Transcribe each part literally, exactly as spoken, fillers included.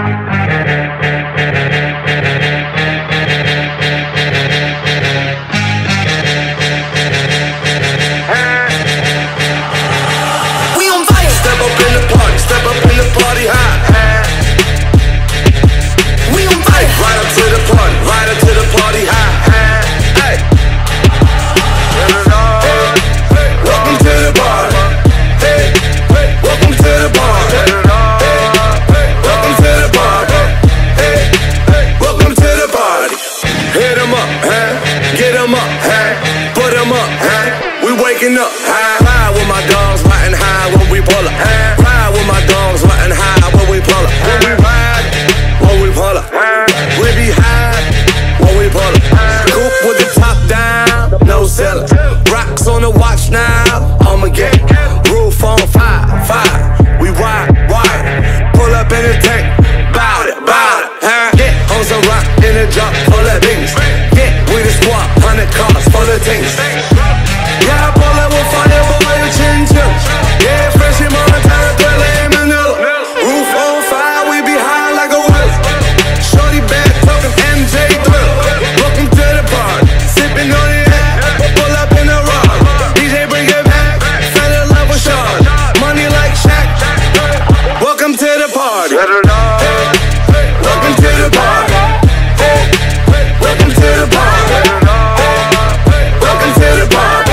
Up high, high with my dogs, riding high when we pull up. Ride with my dogs, riding high when we pull up. When we ride, when we pull up. We be high when we pull up. Coupe with the top down, no cellar. Rocks on the watch now, I'ma get roof on fire, fire. We ride, ride, pull up in the tank, bout it, bout it. Huh? Get on some rock in the drop, full of beans. Get with the squad, hundred cars full of things. Yeah, I pull up with fire, boy, you chin chip. Yeah, fresh in Montana, Pele and Manila. Roof on fire, we be high like a whip. Shorty bad, talking M J Thriller. Welcome to the party, sipping on the air. Pull up in the rock, D J bring it back. Fell in love with Sean, money like Shaq. Welcome to the party. Welcome to the party. Welcome to the party. Welcome to the party.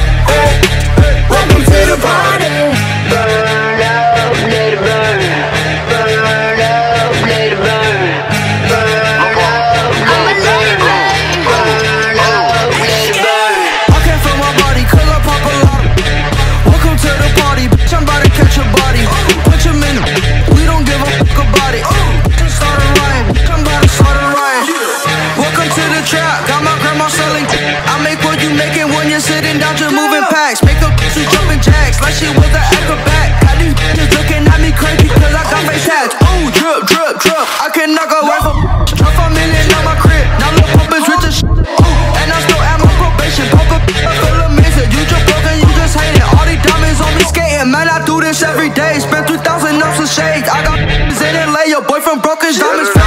Welcome to the party. Burn up, let it burn. Burn up, let it burn. Burn up, let it burn. Burn up, let it burn. I came from my body, curl up, pop a lot. Welcome to the party, bitch, I'm about to catch a body. Punch him in, we don't give a fuck about it. Just start a riot, bitch, I'm about to start a riot. Welcome to the trap, got my grandma selling. I make what you making when you're sitting down, just moving packs. Make up to jumping jacks like she was an acrobat. Got these bitches looking at me crazy cause I got face hats. Ooh, drip, drip, drip. I can knock a wife up. Drop a million on my crib. Now lil' pump is rich as shit. Ooh, and I still at my probation. Pump up, I feel amazing. You just broke and you just hate it. All these diamonds on me skating. Man, I do this every day. Spend three thousand ounces of shades. I got in L A. Your boyfriend broke his diamonds.